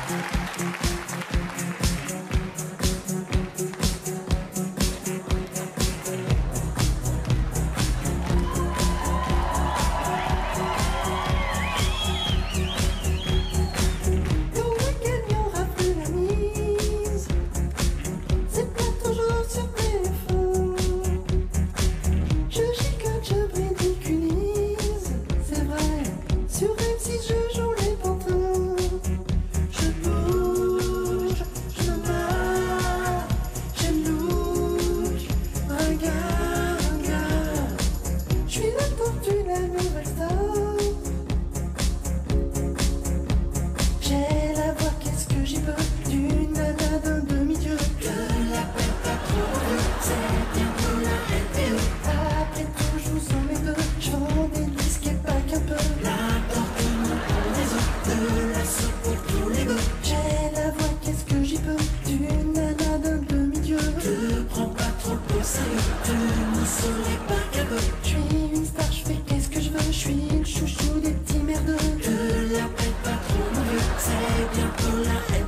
suis le chouchou des petits merdeux. Que la paix pas trop mauvais, c'est bientôt la haine.